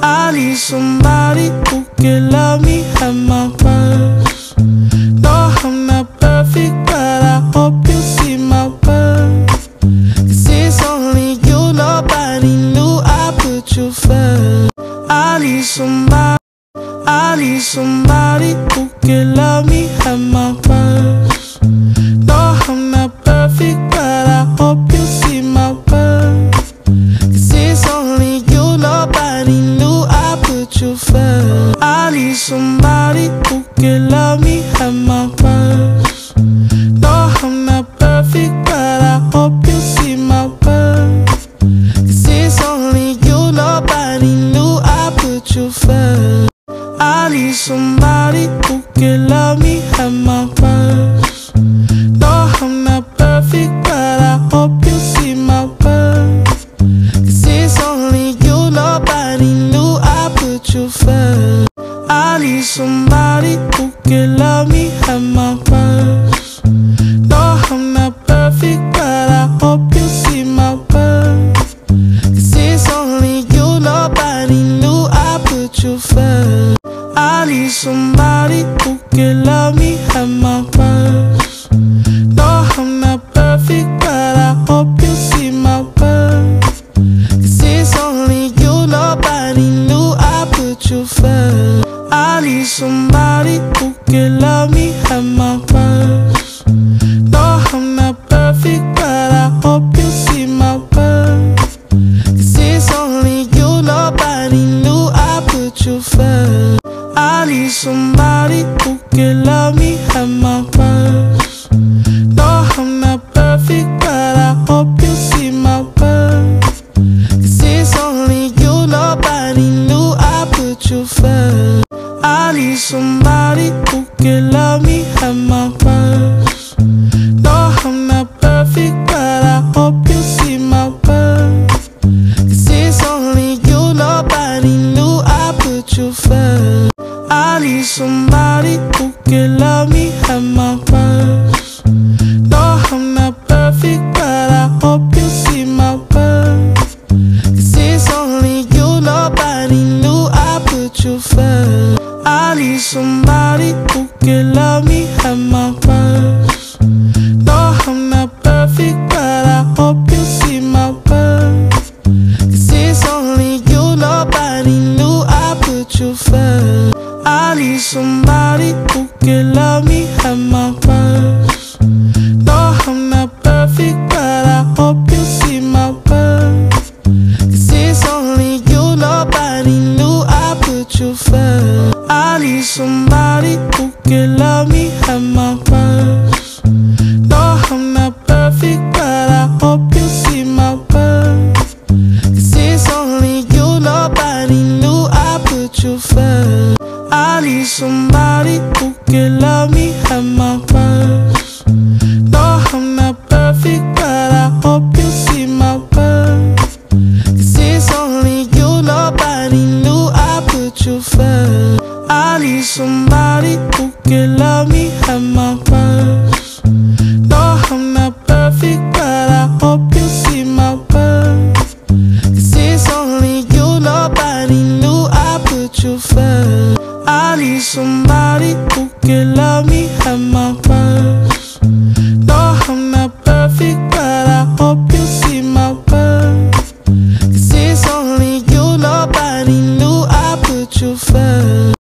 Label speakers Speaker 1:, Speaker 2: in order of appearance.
Speaker 1: I need somebody who can love me at my worst. No, I'm not perfect, but I hope you see my worth. 'Cause it's only you, nobody knew I put you first. I need somebody who can love me at my worst. No, I'm not perfect, but I hope you see my worth. 'Cause it's only you, nobody knew I put you first. I need somebody who can love me at my worst. No, I'm not perfect, but I hope you see my worth. 'Cause it's only you, nobody knew I put you first. I need somebody who can love me at my worst. No, I'm not perfect, but I hope you see my worth. 'Cause it's only you, nobody knew I put you first. I need somebody who can love me at my worst. No, I'm not perfect, but I hope you see my worth. 'Cause it's only you, nobody knew I put you first. I need somebody who can love me at my worst. No, I'm not perfect, but I hope you see my worth. 'Cause it's only you, nobody knew I put you first. I need somebody who can love me at my worst. No, I'm not perfect, but I hope you see my worth. 'Cause it's only you, nobody knew I put you first. I need somebody who can love me at my worst. No, I'm not perfect, but I hope you see my worth. 'Cause it's only you, nobody knew I put you first. I need somebody who can love me at my worst. No, I'm not perfect, but I hope you see my worth. 'Cause it's only you, nobody knew I put you first. I need somebody who can love me at my worst. No, I'm not perfect, but I hope you see my worth. 'Cause it's only you, nobody knew I put you first. I need somebody who can love me at my worst. No, I'm not perfect, but I hope you see my worth. 'Cause it's only you, nobody knew I put you first. I need somebody who can love me at my worst. No, I'm not perfect, but I hope you see my worth. 'Cause it's only you, nobody knew I put you first. I need somebody who can love me at my worst. No, I'm not perfect, but I hope you see my worth. 'Cause it's only you, nobody knew I put you first. I need somebody who can love me at my worst. No, I'm not perfect, but I hope you see my worth. 'Cause it's only you, nobody knew I put you first. I need somebody who can love me at my worst. No, I'm not perfect, but I hope you see my worth. 'Cause it's only you, nobody knew I put you first. I need somebody who can love me at my worst. No, I'm not perfect, but I hope you see my worth. 'Cause it's only you, nobody knew I put you first.